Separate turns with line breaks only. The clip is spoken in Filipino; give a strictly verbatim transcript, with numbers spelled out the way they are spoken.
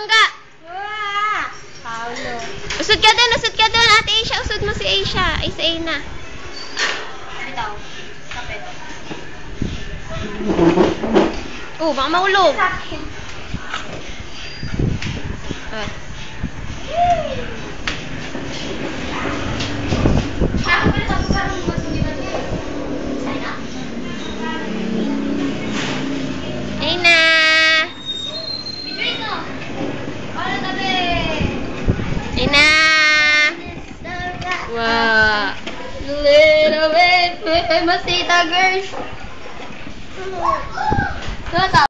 bangga.
Paulo.
Usod ka doon, usod ka doon. Ate Asia, usod mo si Asia. Ay, si Aina.
Bitaw. Kapit.
Oh, baka mahulog. Ah.
Ako pala tapos parang hindi ba ito? Sign up?
Aina.
Video ito. Para tabi.
Aina. Wow. Little bit. Masita, girls.